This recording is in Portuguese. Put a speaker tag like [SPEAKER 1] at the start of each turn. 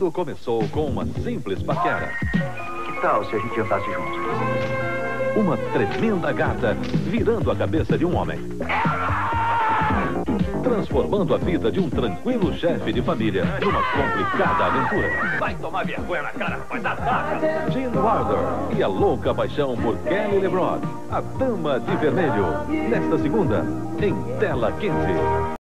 [SPEAKER 1] Tudo começou com uma simples paquera.
[SPEAKER 2] Que tal se a gente jantasse juntos?
[SPEAKER 1] Uma tremenda gata virando a cabeça de um homem. Transformando a vida de um tranquilo chefe de família numa complicada aventura.
[SPEAKER 3] Vai tomar vergonha na cara, rapaz, ataca!
[SPEAKER 1] Gene Wilder e a louca paixão por Kelly LeBron, a Dama de Vermelho. Nesta segunda, em Tela Quente.